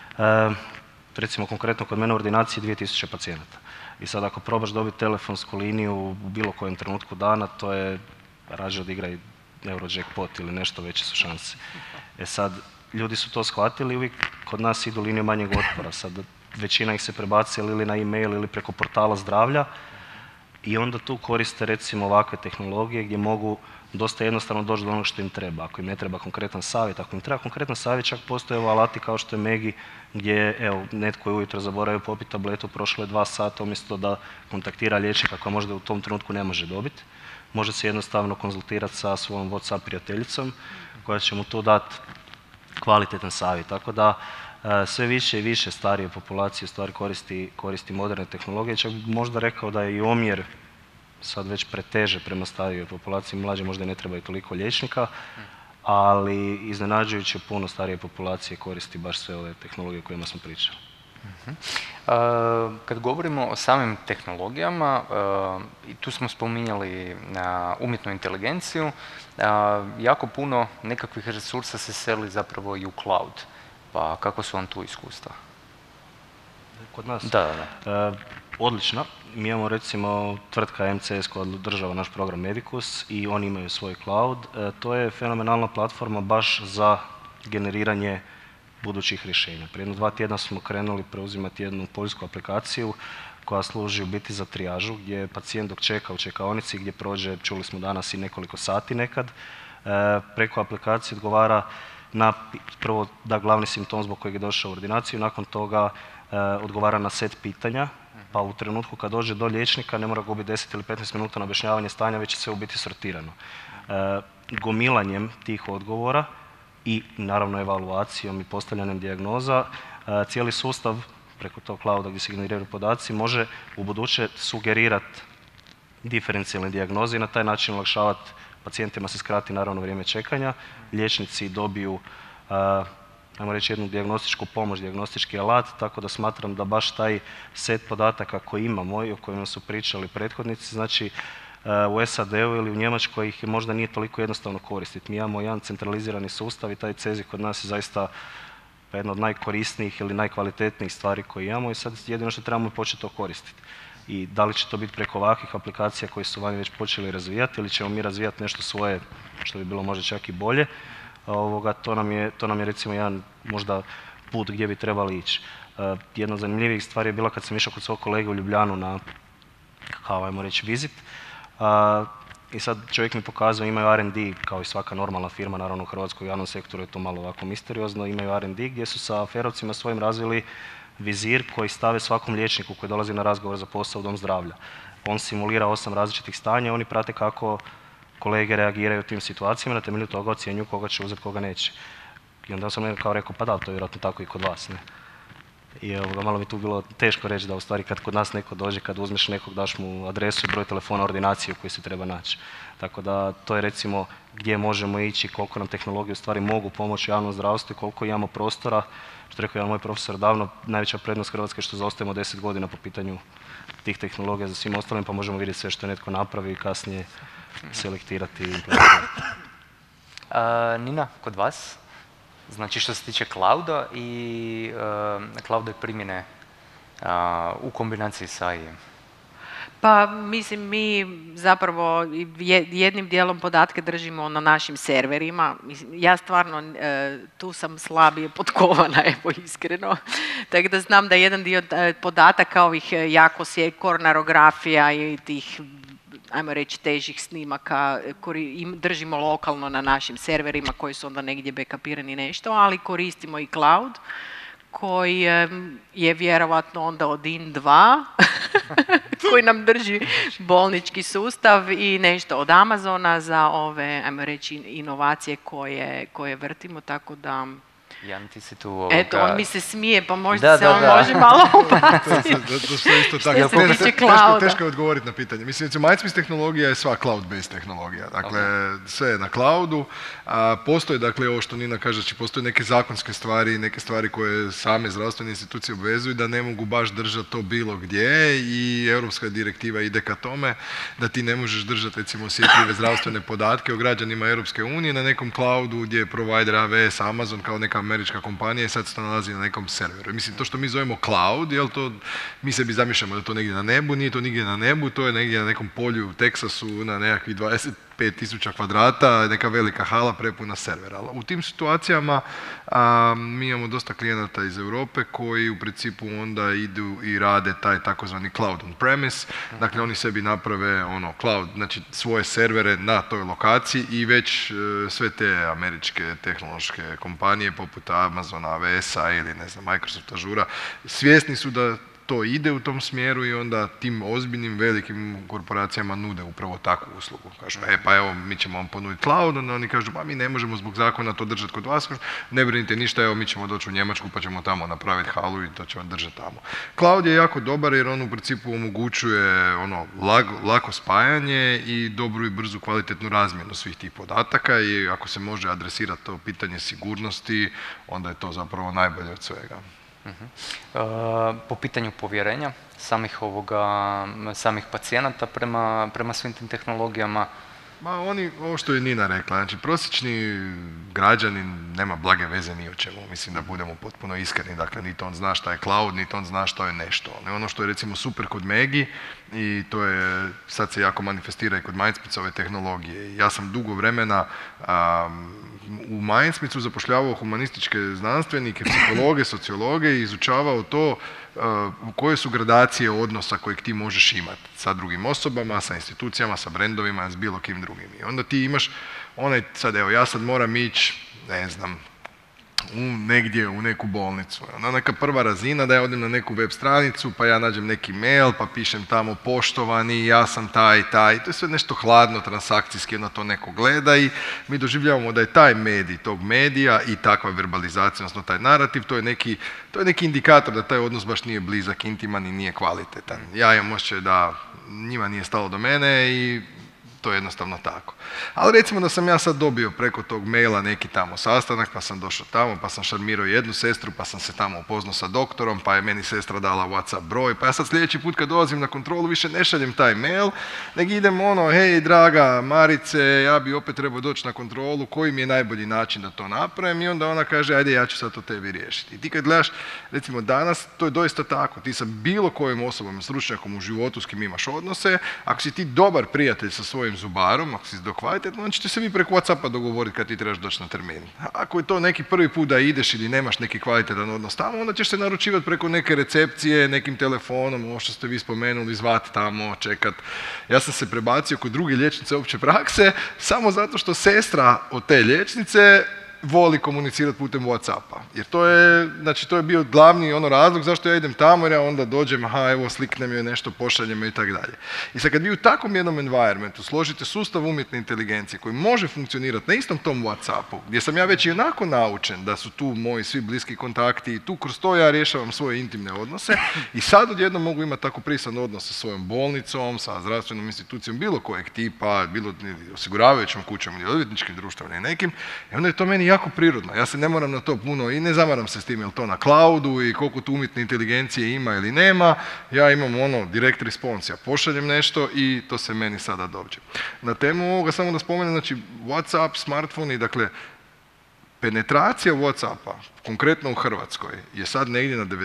Recimo konkretno kod mene u ordinaciji 2000 pacijenata. I sad ako probaš dobiti telefonsku liniju u bilo kojem trenutku dana, to je rađe odigraj Eurojackpot ili nešto veće su šanse. Sad, ljudi su to shvatili i uvijek kod nas idu linije manjeg otpora. Sad većina ih se prebacila ili na e-mail ili preko portala zdravlja i onda tu koriste recimo ovakve tehnologije gdje mogu dosta jednostavno doći do onog što im treba. Ako im ne treba konkretan savjet, ako im treba konkretan savjet, čak postoje alati kao što je Megi gdje netko je ujutro zaboravio popiti tabletu, prošlo je 2 sata, umjesto da kontaktira liječnika koja možda u tom trenutku ne može dobiti. Može se jednostavno konzultirati sa svojom WhatsApp prijateljicom koja će mu tu dati kvalitetan savjet. Tako da sve više i više starije populacije stvari koristi moderne tehnologije. Čak možda rekao da je i omjer sad već preteže prema starijoj populaciji, mlađe možda i ne treba i toliko liječnika, ali iznenađujuće puno starije populacije koristi baš sve ove tehnologije o kojima smo pričali. Kad govorimo o samim tehnologijama, i tu smo spominjali umjetnu inteligenciju, jako puno nekakvih resursa se seli zapravo i u cloud. Pa kako su vam tu iskustva? Kod nas? Da. Odlična. Mi imamo recimo tvrtka MCS koja održava naš program Medicus i oni imaju svoj cloud. To je fenomenalna platforma baš za generiranje budućih rješenja. Prije 2 tjedna smo krenuli preuzimati jednu poljsku aplikaciju koja služi u biti za trijažu, gdje pacijent dok čeka u čekaonici, gdje prođe, čuli smo danas, i nekoliko sati nekad, preko aplikacije odgovara na prvo glavni simptom zbog kojeg je došao u ordinaciju, nakon toga odgovara na set pitanja, pa u trenutku kad dođe do liječnika ne mora gubiti 10 ili 15 minuta na objašnjavanje stanja, već je sve u biti sortirano. Gomilanjem tih odgovora i naravno evaluacijom i postavljanjem dijagnoza, cijeli sustav preko tog clouda gdje se generiraju podaci može u buduće sugerirati diferencijalne dijagnoze i na taj način olakšavati pacijentima, se skrati naravno vrijeme čekanja, liječnici dobiju ajmo reći jednu dijagnostičku pomoć, dijagnostički alat, tako da smatram da baš taj set podataka koji imamo i o kojima su pričali prethodnici, znači u SAD-u ili u Njemačkoj ih možda nije toliko jednostavno koristiti. Mi imamo jedan centralizirani sustav i taj CEZI kod nas je zaista jedna od najkorisnijih ili najkvalitetnijih stvari koje imamo i sad jedino što trebamo je početi to koristiti. I da li će to biti preko ovakvih aplikacija koje su vani već počeli razvijati ili ćemo mi razvijati nešto svoje što bi bilo možda čak i bolje, to nam je recimo jedan možda put gdje bi trebali ići. Jedna od zanimljivih stvari je bila kad sam išao kod svog kolege u Ljubljanu na, kao ajmo reći, vizit. I sad čovjek mi pokazuje, imaju R&D kao i svaka normalna firma, naravno u Hrvatskoj javnom sektoru je to malo ovako misteriozno, imaju R&D gdje su sa ferovcima svojim razvili vizir koji stave svakom liječniku koji dolazi na razgovor za posao u dom zdravlja. On simulira 8 različitih stanja, oni prate kako kolege reagiraju u tim situacijama, na temelju toga ocjenjuju koga će uzeti, koga neće. I onda sam kao rekao, pa da, to je vjerojatno tako i kod vas, ne? I malo mi tu bilo teško reći da u stvari kad kod nas neko dođe, kad uzmeš nekog, daš mu adresu i broj telefona, ordinaciju koju se treba naći. Tako da to je recimo gdje možemo ići, koliko nam tehnologije u stvari mogu pomoći javnom zdravstvu i koliko imamo prostora. Što rekao jedan moj profesor davno, najveća prednost Hrvatske je što zaostajemo 10 godina po pitanju tih tehnologija za svim ostalim, pa možemo vidjeti sve što je netko napravi i kasnije selektirati i implementirati. Nina, kod vas? Znači što se tiče clouda i clouda primjene u kombinaciji sa AI-em. Pa mislim, mi zapravo jednim dijelom podatke držimo na našim serverima. Ja stvarno tu sam slabije potkovana, evo iskreno. Tako da znam da jedan dio podataka ovih jako koronarografija i tih, ajmo reći, težih snimaka držimo lokalno na našim serverima koji su onda negdje backupirani nešto, ali koristimo i cloud koji je vjerovatno onda od IN2 koji nam drži bolnički sustav i nešto od Amazona za ove, ajmo reći, inovacije koje vrtimo, tako da... Jan, ti si tu Eto, on mi se smije, pa možda se on može malo ubaciti. To je isto tako. Teško je odgovoriti na pitanje. Mislim, Mindsmiths tehnologija je sva cloud-based tehnologija. Dakle, sve je na cloudu. Postoje, dakle, ovo što Nina kaže, znači postoje neke zakonske stvari, neke stvari koje same zdravstvene institucije obvezuju da ne mogu baš držati to bilo gdje i europska direktiva ide ka tome da ti ne možeš držati, recimo, osjetljive zdravstvene podatke o građanima Europske unije na nekom cloudu gdje je provider AWS, Amazon kao neka američka kompanija i sad se to nalazi na nekom serveru. Mislim, to što mi zovemo cloud, jel to, mi sebi zamišljamo da to negdje na nebu, nije to nigdje na nebu, to je negdje na nekom polju u Teksasu na nekakvih 25.000 kvadrata, neka velika hala prepuna servera. U tim situacijama mi imamo dosta klijenata iz Europe koji u principu onda idu i rade taj takozvani cloud on premise, dakle oni sebi naprave cloud, znači svoje servere na toj lokaciji i već sve te američke tehnološke kompanije poput Amazona, AWS-a ili ne znam, Microsoft Azura svjesni su da to ide u tom smjeru i onda tim ozbiljnim, velikim korporacijama nude upravo takvu uslugu. Kažu, pa evo, mi ćemo vam ponuditi cloud, onda oni kažu, mi ne možemo zbog zakona to držati kod vas, ne brinite ništa, evo, mi ćemo doći u Njemačku pa ćemo tamo napraviti halu i to ćemo držati tamo. Cloud je jako dobar jer on u principu omogućuje lako spajanje i dobru i brzu kvalitetnu razmjenu svih tih podataka i ako se može adresirati to pitanje sigurnosti, onda je to zapravo najbolje od svega. Po pitanju povjerenja samih pacijenata prema svim tim tehnologijama? Ovo što je Nina rekla, znači prosječni građanin nema blage veze ni o čemu, mislim da budemo potpuno iskreni, dakle niti on zna šta je cloud, niti on zna šta je nešto. Ono što je recimo super kod Megi i to je, sad se jako manifestira i kod Mindsmiths ove tehnologije. Ja sam dugo vremena u Mindsmithsu zapošljavao humanističke znanstvenike, psihologe, sociologe i izučavao to koje su gradacije odnosa kojeg ti možeš imati sa drugim osobama, sa institucijama, sa brendovima, s bilo kim drugim. I onda ti imaš ja sad moram ići, ne znam, negdje u neku bolnicu. Onda neka prva razina da ja odem na neku web stranicu, pa ja nađem neki mail, pa pišem tamo poštovani, ja sam taj. To je sve nešto hladno, transakcijski, onda to neko gleda i mi doživljavamo da je taj medij tog medija i takva verbalizacija, odnosno taj narativ, to je neki indikator da taj odnos baš nije blizak, intiman i nije kvalitetan. Ja imam osjećaj da njima nije stalo do mene i to je jednostavno tako. Ali recimo da sam ja sad dobio preko tog maila neki tamo sastanak, pa sam došao tamo, pa sam šarmirao jednu sestru, pa sam se tamo upoznao sa doktorom, pa je meni sestra dala WhatsApp broj, pa ja sad sljedeći put kad dolazim na kontrolu više ne šaljem taj mail, nego idem hej draga Marice, ja bi opet trebao doći na kontrolu, koji mi je najbolji način da to napravim i onda ona kaže, ajde ja ću sad to tebi riješiti. I ti kad gledaš, recimo danas, to je doista tako, ti sa bilo kojim osobom, stručnjakom u životu s kim imaš odnose, ako si ti dobar prijatelj sa svojim zubarom, ako si kvalitetno, onda ćete se vi preko WhatsAppa dogovoriti kad ti trebaš doći na termin. Ako je to neki prvi put da ideš ili nemaš neki kvalitetan odnos tamo, onda ćeš se naručivati preko neke recepcije, nekim telefonom, ovo što ste vi spomenuli, zvati tamo, čekat. Ja sam se prebacio kod druge liječnice opće prakse, samo zato što sestra od te liječnice voli komunicirati putem WhatsAppa. Jer to je bio glavni razlog zašto ja idem tamo, jer ja onda dođem, evo sliknem joj nešto, pošaljem joj i tako dalje. I sad kad vi u takvom jednom environmentu složite sustav umjetne inteligencije koji može funkcionirati na istom tom WhatsAppu, gdje sam ja već i onako naučen da su tu moji svi bliski kontakti i tu kroz to ja rješavam svoje intimne odnose i sad odjednom mogu imati tako prisan odnos sa svojom bolnicom, sa zdravstvenom institucijom, bilo kojeg tipa, bilo osiguravajućom kućom ili odvjetničkim društvom ili nekim, i onda je to meni jako prirodno. Ja se ne moram na to puno i ne zamaram se s tim, je li to na cloudu i koliko tu umjetne inteligencije ima ili nema. Ja imam direct response, ja pošaljem nešto i to se meni sada dođe. Na temu ovoga samo da spomenem, znači WhatsApp, smartfoni, dakle penetracija WhatsAppa, konkretno u Hrvatskoj, je sad negdje na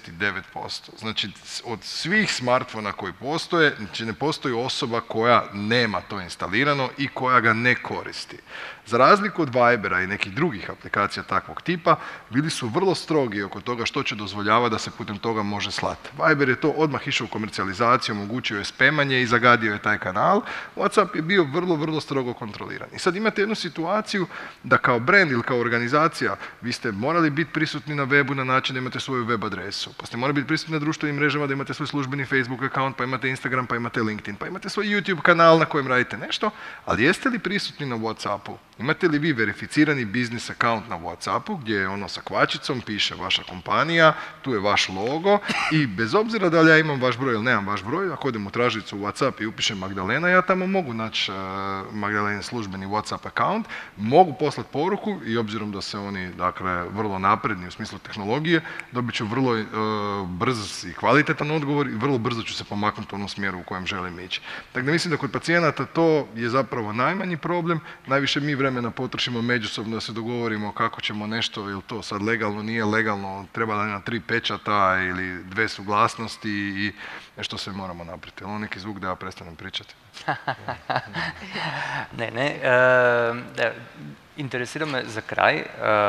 99%. Znači, od svih smartfona koji postoje, znači ne postoji osoba koja nema to instalirano i koja ga ne koristi. Za razliku od Vibera i nekih drugih aplikacija takvog tipa, bili su vrlo strogi oko toga što će dozvoljavati da se putem toga može slati. Viber je to odmah išao u komercijalizaciju, omogućio je spamanje i zagadio je taj kanal. WhatsApp je bio vrlo, vrlo strogo kontroliran. I sad imate jednu situaciju da kao brand ili kao organizacija vi ste morali biti prisutni na webu na način da imate svoju web adresu, pa ste morali biti prisutni na društvenim mrežama da imate svoj službeni Facebook account, pa imate Instagram, pa imate LinkedIn, pa imate svoj YouTube kanal na kojem radite nešto, ali jeste li prisutni na WhatsAppu? Imate li vi verificirani biznis account na WhatsAppu gdje je sa kvačicom piše vaša kompanija, tu je vaš logo i bez obzira da li ja imam vaš broj ili nemam vaš broj, ako odem u tražilicu u WhatsApp i upišem Magdalena, ja tamo mogu naći Magdalenin službeni WhatsApp account, mogu poslati poruku i obzirom da se oni vrlo napredni u smislu tehnologije, dobit ću vrlo brz i kvalitetan odgovor i vrlo brzo ću se pomaknuti u onom smjeru u kojem želim ići. Tako da mislim da kod pacijenata to je zapravo najmanji problem, najviše mi vremena potrošimo međusobno da se dogovorimo kako ćemo nešto, ili to sad legalno, nije legalno, treba da na 3 pečata ili 2 suglasnosti i nešto sve moramo napraviti. Je li neki zvuk da ja prestanem pričati? Ne. Interesira me za kraj,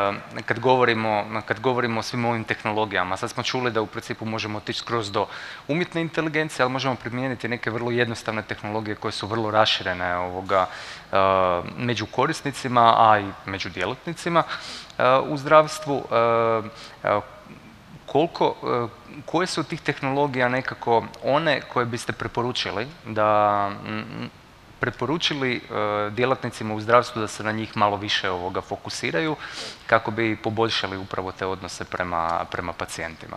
kad govorimo o svim ovim tehnologijama, sad smo čuli da u principu možemo otići skroz do umjetne inteligencije, ali možemo primijeniti neke vrlo jednostavne tehnologije koje su vrlo raširene među korisnicima, a i među djelatnicima u zdravstvu. koje su od tih tehnologija nekako one koje biste preporučili djelatnicima u zdravstvu da se na njih malo više fokusiraju kako bi poboljšali upravo te odnose prema pacijentima?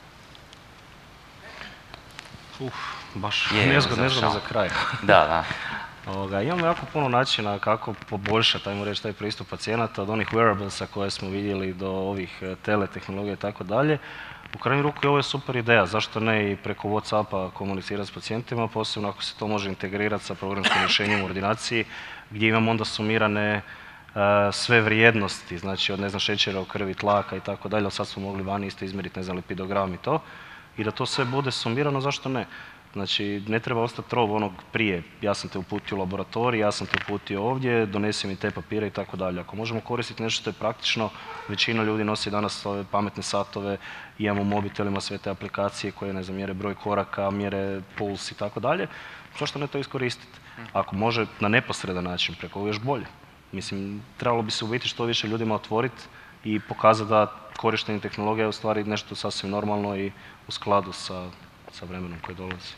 Baš nezgodno za kraj. Da. Imamo jako puno načina kako poboljšati, ajmo reći, taj pristup pacijenata, od onih wearablesa koje smo vidjeli do ovih teletehnologija i tako dalje. U krajnju ruku ovo je super ideja, zašto ne i preko WhatsAppa komunicirati s pacijentima, posebno ako se to može integrirati sa programskim rješenjem u ordinaciji, gdje imamo onda sumirane sve vrijednosti, znači od šećera u krvi, tlaka i tako dalje, ali sad smo mogli vani isto izmjeriti lipidogram i to, i da to sve bude sumirano, zašto ne? Znači, ne treba ostati rov onog prije, ja sam te uputio u laboratorij, ja sam te uputio ovdje, donesi mi te papire i tako dalje. Ako možemo koristiti nešto što je praktično, većina ljudi nosi danas ove pametne satove, imamo u mobitelima sve te aplikacije koje, mjere broj koraka, mjere puls i tako dalje, zašto ne to iskoristiti? Ako može na neposredan način, preko ovo još bolje. Mislim, trebalo bi se u biti što više ljudima otvoriti i pokazati da korištenje tehnologije je u stvari nešto sasvim normalno i u skladu sa vremenom koje dolazi.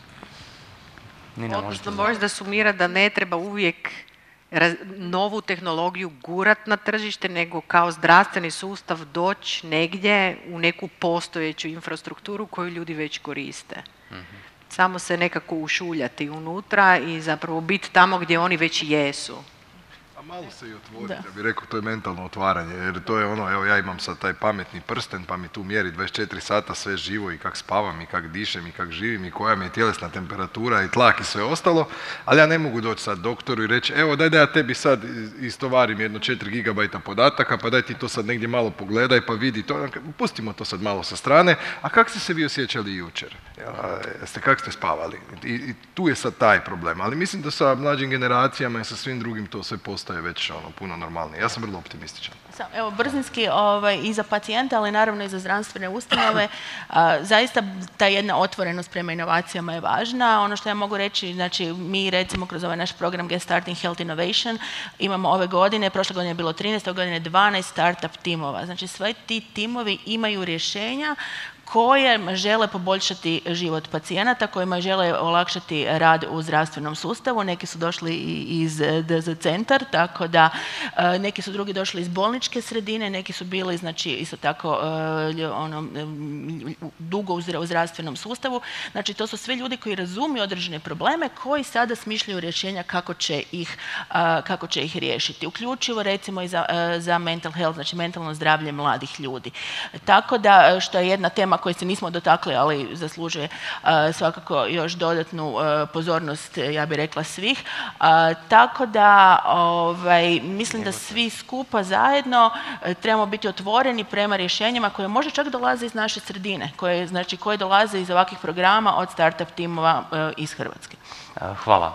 Odnosno možda sumira da ne treba uvijek novu tehnologiju gurat na tržište, nego kao zdravstveni sustav doći negdje u neku postojeću infrastrukturu koju ljudi već koriste. Samo se nekako ušuljati unutra i zapravo biti tamo gdje oni već jesu. A malo se i otvoriti, ja bih rekao, to je mentalno otvaranje, jer to je ono, evo ja imam sad taj pametni prsten pa mi tu mjeri 24 sata sve živo i kak spavam i kak dišem i kak živim i koja mi je tjelesna temperatura i tlak i sve ostalo, ali ja ne mogu doći sad doktoru i reći evo daj da ja tebi sad istovarim jedno 4 gigabajta podataka pa daj ti to sad negdje malo pogledaj pa vidi to, pustimo to sad malo sa strane, a kak ste se vi osjećali jučer? Kak ste spavali? I tu je sad taj problem, ali mislim da sa mlađim generacijama i sa svim drugim to sve postaje već puno normalnije. Ja sam vrlo optimističan. Evo, brzinski i za pacijenta, ali naravno i za zdravstvene ustanove, zaista ta jedna otvorenost prema inovacijama je važna. Ono što ja mogu reći, znači mi recimo kroz ovaj naš program Get Starting Health Innovation imamo ove godine, prošle godine je bilo 13, ove godine 12 startup timova. Znači sve ti timovi imaju rješenja koje žele poboljšati život pacijenata, kojima žele olakšati rad u zdravstvenom sustavu. Neki su došli iz Centar, tako da neki su drugi došli iz bolničke sredine, neki su bili znači isto tako dugo u zdravstvenom sustavu. Znači to su sve ljudi koji razumiju određene probleme, koji sada smišljaju rješenja kako će ih riješiti. Uključivo recimo i za mental health, znači mentalno zdravlje mladih ljudi. Tako da, što je jedna tema koju se nismo dotakli, ali zaslužuje svakako još dodatnu pozornost, ja bih rekla, svih. Tako da mislim da svi skupa zajedno trebamo biti otvoreni prema rješenjima koje možda čak dolaze iz naše sredine, koje dolaze iz ovakvih programa od startup timova iz Hrvatske. Hvala.